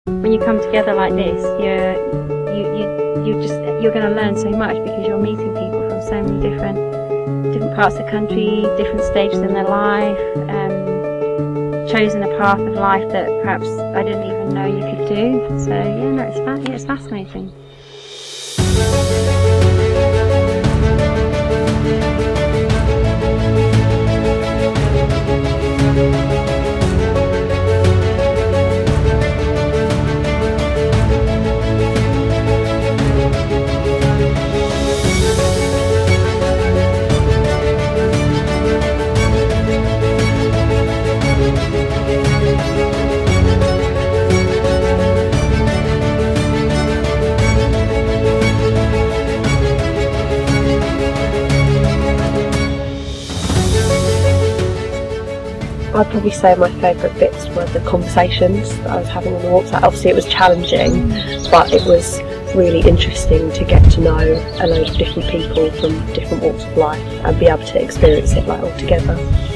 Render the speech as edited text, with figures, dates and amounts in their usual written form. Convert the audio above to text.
When you come together like this, you're going to learn so much, because you're meeting people from so many different parts of the country, different stages in their life, chosen a path of life that perhaps I didn't even know you could do. So yeah, no, it's fascinating. I'd probably say my favourite bits were the conversations that I was having on the walks. Obviously it was challenging, but it was really interesting to get to know a load of different people from different walks of life and be able to experience it like all together.